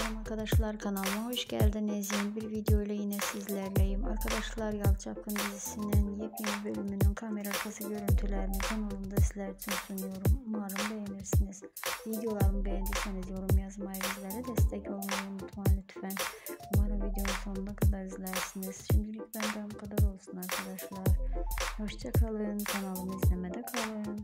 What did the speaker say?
Selam arkadaşlar, kanalıma hoş geldiniz. Yeni bir video ile yine sizlerleyim. Arkadaşlar, Yalı Çapkın dizisinin yepyeni bölümünün kamera arkası görüntülerini kanalımda sizler için sunuyorum. Umarım beğenirsiniz. Videolarımı beğendiyseniz yorum yazmayı, bizlere destek olmayı unutmayın lütfen. Umarım videonun sonuna kadar izlersiniz. Şimdilik benden bu kadar olsun arkadaşlar. Hoşça kalın, kanalımı izlemede kalın.